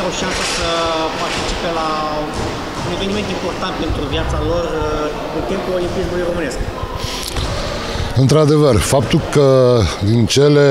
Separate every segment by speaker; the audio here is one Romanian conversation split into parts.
Speaker 1: o șansă să participe la un eveniment important pentru viața lor în timpul olimpismului românesc.
Speaker 2: Într-adevăr, faptul că din cele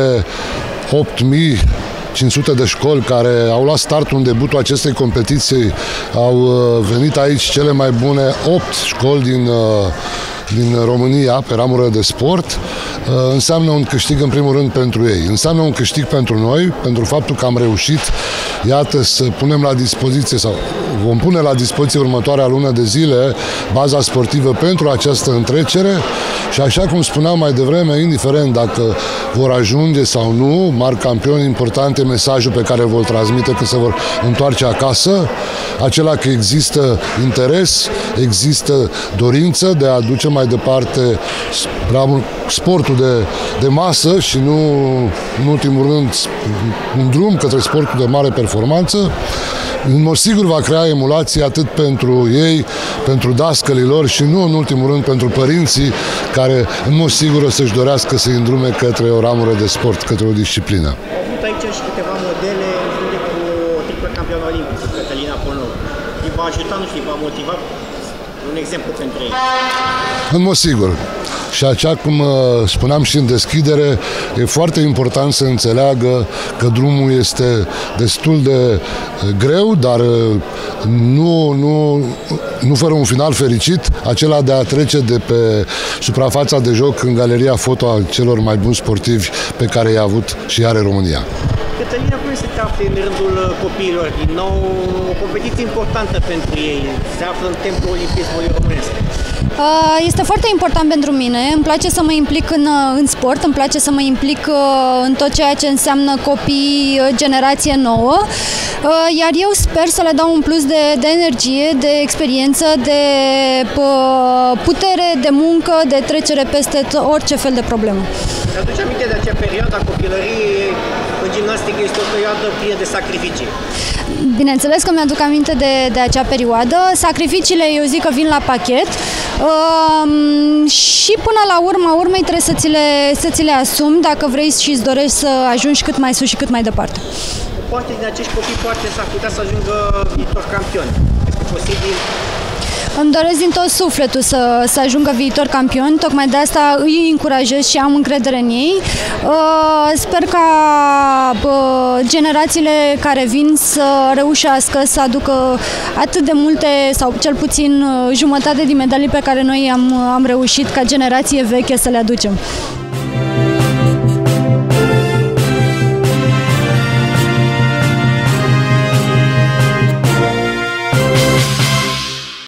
Speaker 2: 8.500 de școli care au luat startul în debutul acestei competiții au venit aici cele mai bune 8 școli din România pe ramură de sport, înseamnă un câștig în primul rând pentru ei. Înseamnă un câștig pentru noi, pentru faptul că am reușit, iată, să punem la dispoziție sau vom pune la dispoziție următoarea lună de zile baza sportivă pentru această întrecere și așa cum spuneam mai devreme, indiferent dacă vor ajunge sau nu, mari campioni, important e mesajul pe care îl vor transmite când se vor întoarce acasă, acela că există interes, există dorință de a duce mai departe sportul de masă și nu, în ultimul rând, un drum către sportul de mare performanță. În mod sigur va crea emulații atât pentru ei, pentru dascălilor și nu în ultimul rând pentru părinții care în mod sigur o să-și dorească să-i îndrume către o ramură de sport, către o disciplină.
Speaker 1: Au avut aici și câteva modele cu triplă campion olimpic, Cătălina Ponov. Îi va ajuta, nu știu, îi va motiva un exemplu pentru ei.
Speaker 2: În mod sigur. Și așa cum spuneam și în deschidere, e foarte important să înțeleagă că drumul este destul de greu, dar nu fără un final fericit, acela de a trece de pe suprafața de joc în galeria foto a celor mai buni sportivi pe care i-a avut și are România.
Speaker 1: Cătălina, cum se află în rândul copiilor? Din nou, o competiție importantă pentru ei. Se află în templul olimpismului românesc.
Speaker 3: Este foarte important pentru mine. Îmi place să mă implic în sport, îmi place să mă implic în tot ceea ce înseamnă copii, generație nouă. Iar eu sper să le dau un plus de energie, de experiență, de putere, de muncă, de trecere peste orice fel de problemă.
Speaker 1: Te-aduce aminte de acea perioadă a copilăriei? În gimnastică este o perioadă plină de sacrificii. Bineînțeles că mi-aduc aminte de acea perioadă. Sacrificiile, eu zic că vin la pachet și până la urma urmei trebuie să ți le asumi dacă vrei și îți dorești să ajungi cât mai sus și cât mai departe. Poate din acești copii poate s-ar putea să ajungă viitor campioni. Este posibil?
Speaker 3: Îmi doresc din tot sufletul să ajungă viitor campioni, tocmai de asta îi încurajez și am încredere în ei. Sper ca generațiile care vin să reușească să aducă atât de multe, sau cel puțin jumătate din medalii pe care noi am reușit ca generație veche să le aducem.